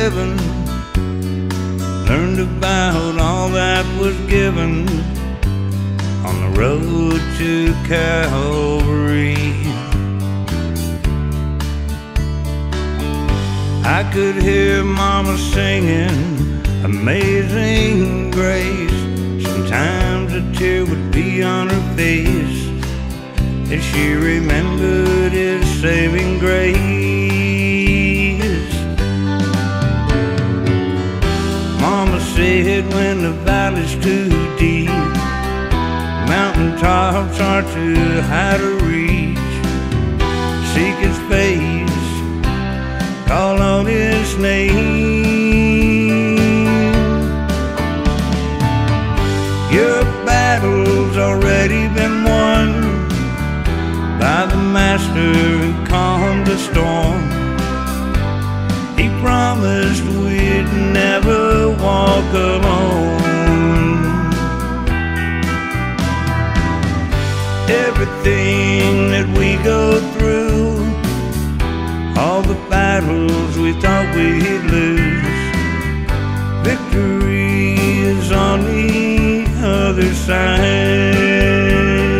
heaven, learned about all that was given on the road to Calvary. I could hear Mama singing Amazing Grace. Sometimes a tear would be on her face as she remembered His saving grace. Mama said when the valley's too deep, mountain tops are too high to reach, seek His face, call on His name. Your battle's already been won by the Master who calmed the storm. He promised we'd never walk alone. Everything that we go through, all the battles we thought we'd lose, victory is on the other side.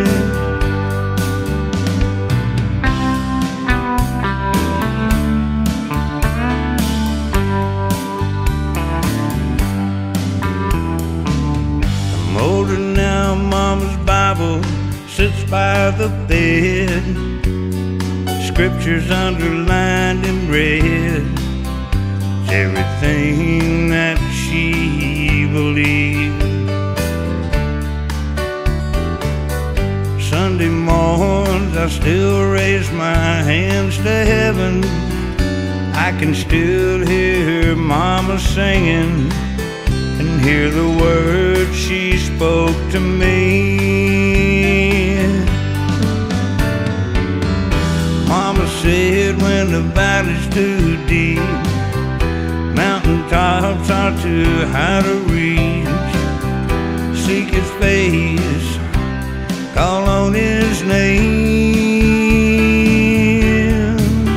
I'm older now, Mama's Bible sits by the bed, scriptures underlined in red. It's everything that she believed. Sunday mornings I still raise my hands to heaven. I can still hear Mama singing and hear the words she spoke to me. Mama said when the valley's too deep, mountain tops are too high to reach, seek His face, call on His name.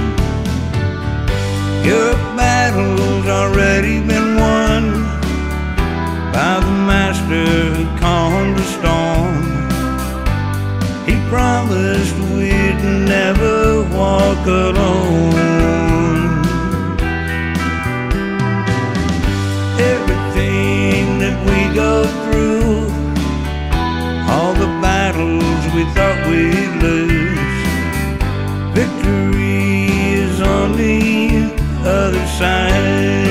Your battle's already been won by the Master who calmed the storm. He promised we'd never walk alone. Everything that we go through, all the battles we thought we'd lose, victory is on the other side.